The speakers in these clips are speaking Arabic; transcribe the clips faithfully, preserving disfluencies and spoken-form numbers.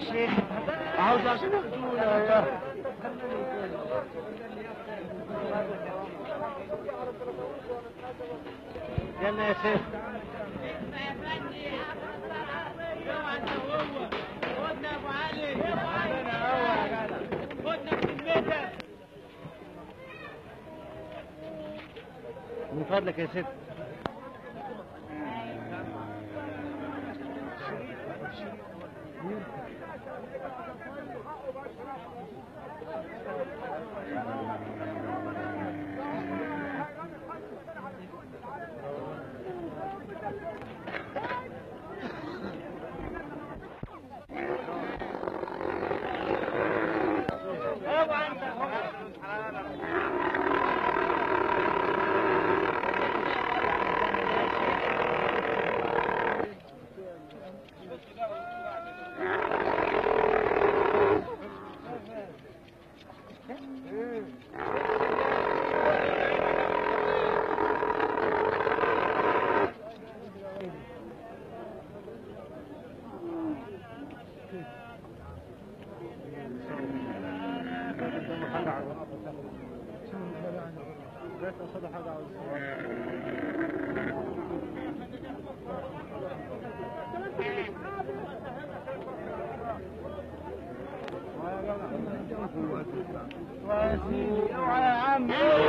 الشيخ عاوز عشان الرجولة يا يلا يا سيف. خدنا يا ابو علي، خدنا في الميتة من فضلك يا ست. اوعى يا عم.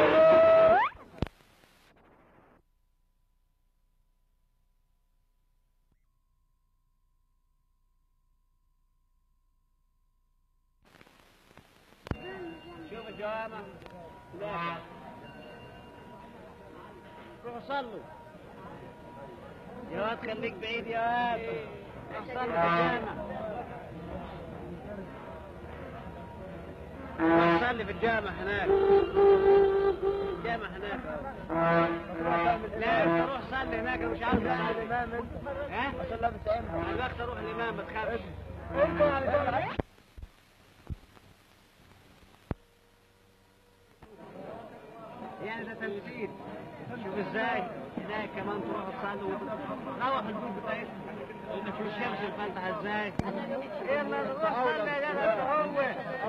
شوف الجوامع لا روح صلوا يا واد، خليك بعيد يا واد، روح صلوا في الجامع، روح صلي في الجامع هناك، الجامع هناك. لا انت روح صلي هناك، مش عاوز تصلي الامام انت. ها؟ عشان لابس عينها. الوقت روح الامام ما تخافش. يعني ده تلفيت. شوف ازاي هناك كمان تروح تصلي وتروح البيوت بتاعتك لانك في الشمس مفتحه ازاي. يلا نروح صلي يا جدع هو.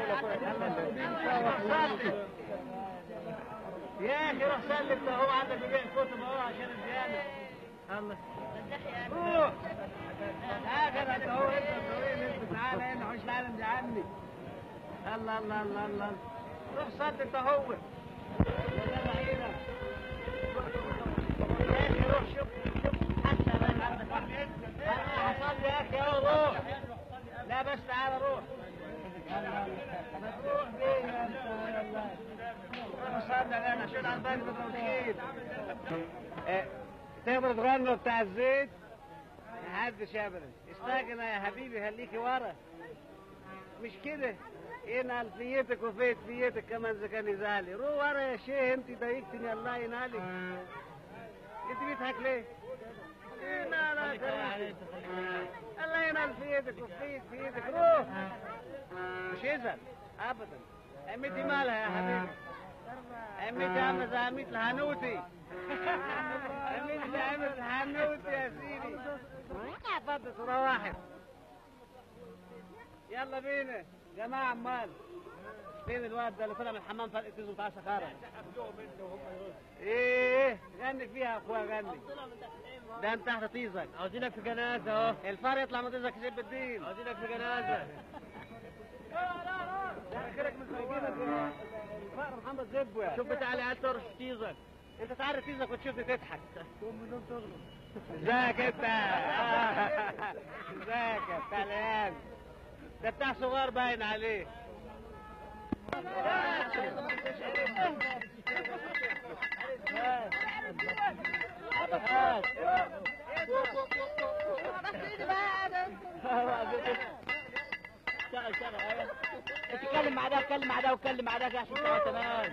روح صلي يا اخي، روح صلي انت هو، عندك بيبيع كتب اهو عشان الجامع. الله روح هكذا انت هو، انت طويل انت، تعالى هنا حوش العالم دي عني. الله الله الله الله، روح صلي انت هو. يا اخي روح شوف شوف حتى انا عندك انا هصلي يا اخي اهو، روح. لا بس تعالى روح. ما تروح فين يا انت؟ روح صلي انا عشان على الباقي متروشين. تقدر تغنوا بتاع الزيت؟ محدش ابدا. استغنى يا حبيبي، خليكي ورا. مش كده؟ هنا الفيتك وفيت فيتك كمان اذا كان يزعلي. روح ورا يا شيخ، انت ضايقتني الله ينالك. انت بيضحك ليه؟ هنا لا الله ينال فيتك وفيت فيتك. روح مش يزعل ابدا. عمتي مالها يا حبيبي؟ عمتي عامله زي عمة الحنوتي. عمتي زي عمة الحنوتي يا سيدي. فضل صورة واحد. يلا بينا جماعة عمال. فين الواد ده اللي طلع من الحمام فرق تيزو بتاع سخارة؟ ايه غني فيها يا اخويا، غني. ده انت تحت طيزك. عاوزينك في جنازة اهو. الفار يطلع من طيزك يسيب الدين. عاوزينك في جنازة. ده اخرك من خيجينك الفار محمد زبوة. شوف بتاع اللي قاعد ترش طيزك. انت تعرف طيزك وتشوفني تضحك. تقوم من دول تغلط. ازيك انت؟ ازيك يا بتاع العيال؟ ده بتاع صغار باين عليه. اشتغل اشتغل ايوه. اتكلم مع ده، اتكلم مع ده واتكلم مع ده عشان تبقى تمام.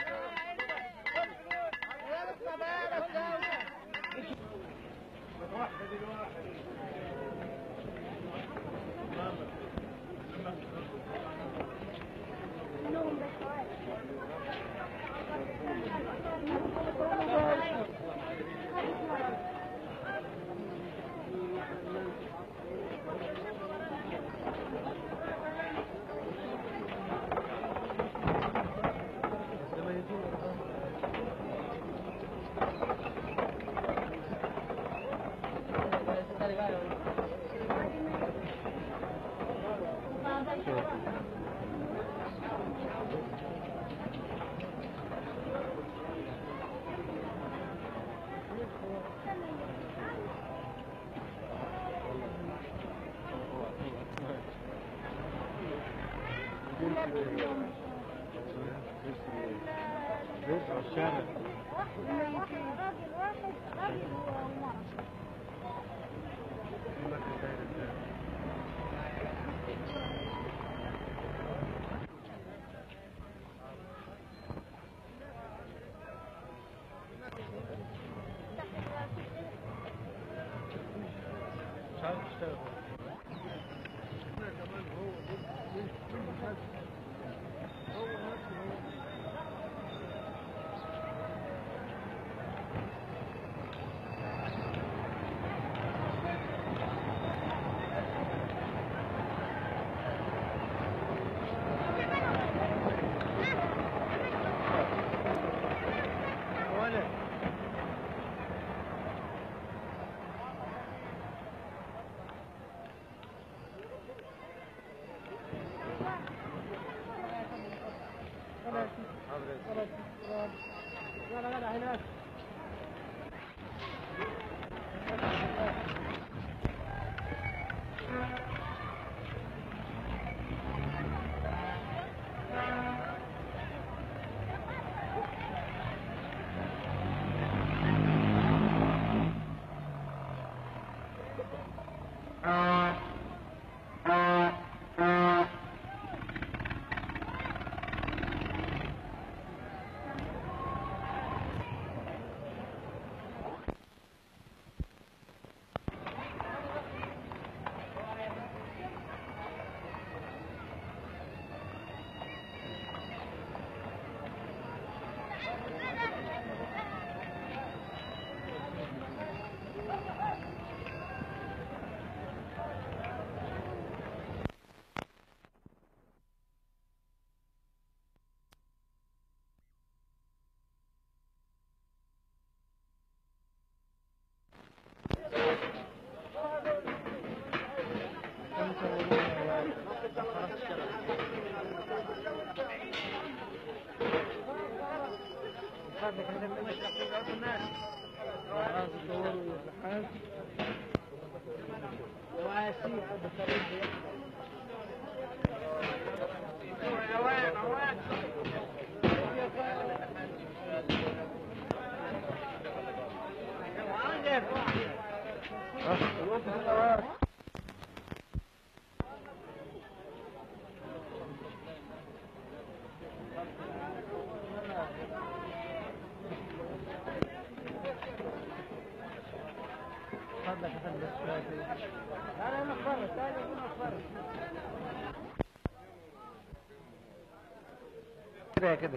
كده كده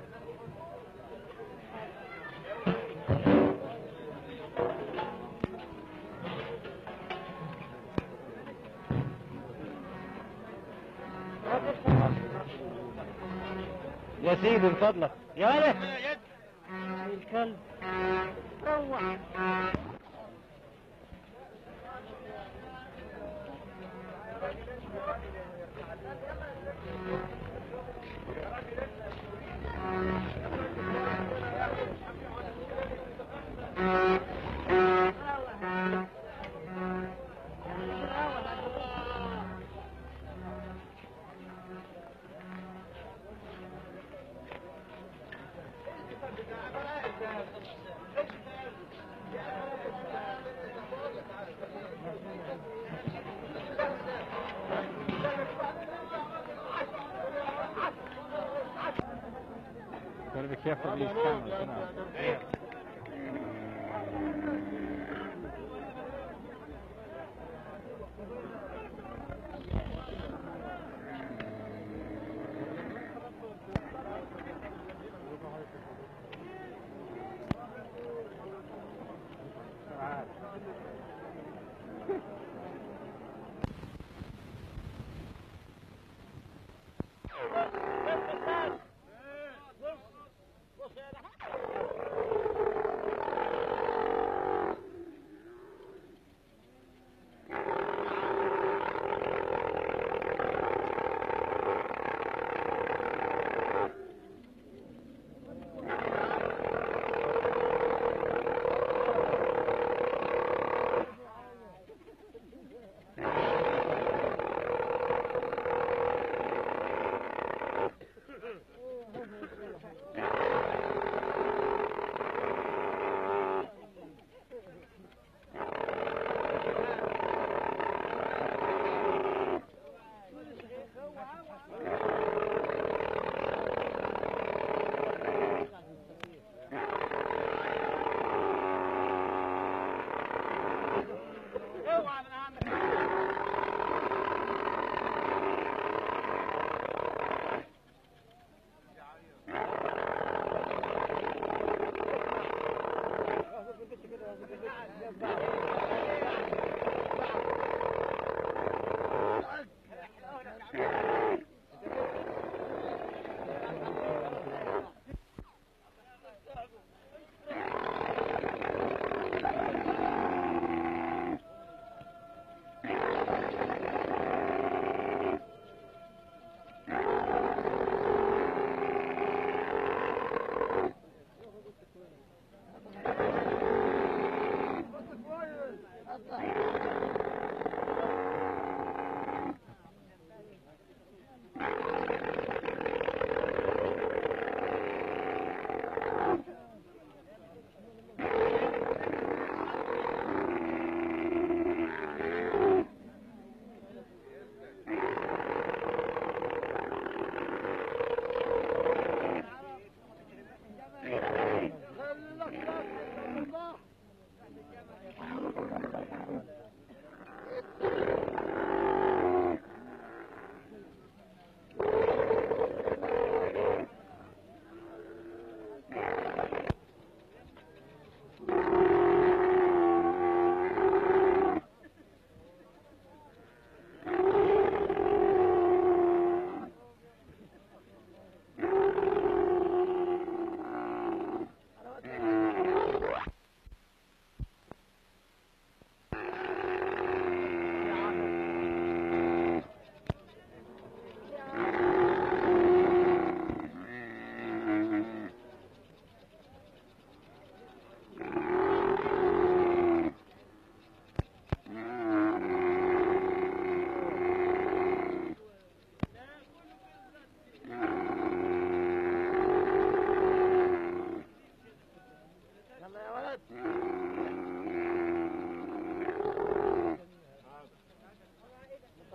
يا سيدي من فضلك يا ولد الكلب روح Gotta be careful of these cameras, you know.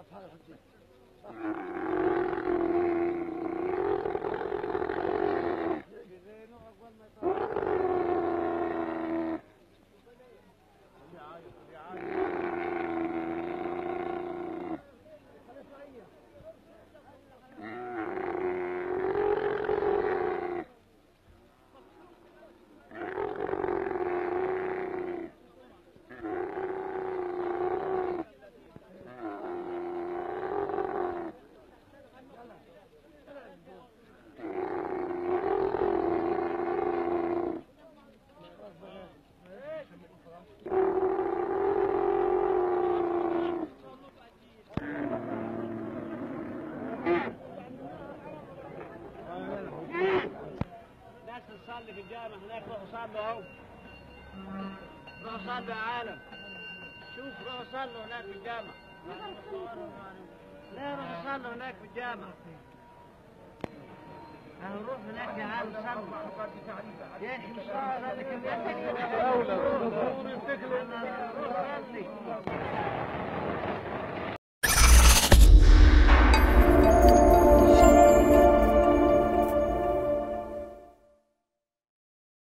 ناس تصلي في الجامع هناك، روحوا صلوا اهو. روحوا صلوا يا عالم. شوف روحوا صلوا هناك في الجامع. لا روحوا صلوا هناك في الجامع. اهو روح هناك يا عالم صلوا. يا اخي مش صار هذا كم